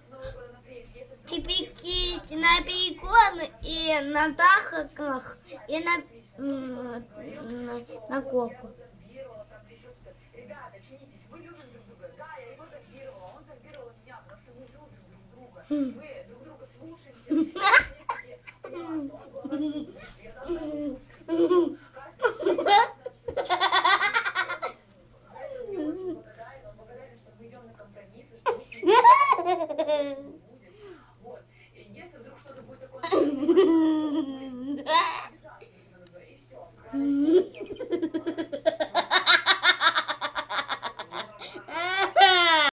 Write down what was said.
Кипикить на бекон и на тахаках и на коку. Ребята, чинитесь, мы любим друг друга. Да, я его зомбировала, он зомбировал меня, потому что мы любим друг друга. Мы друг друга слушаемся.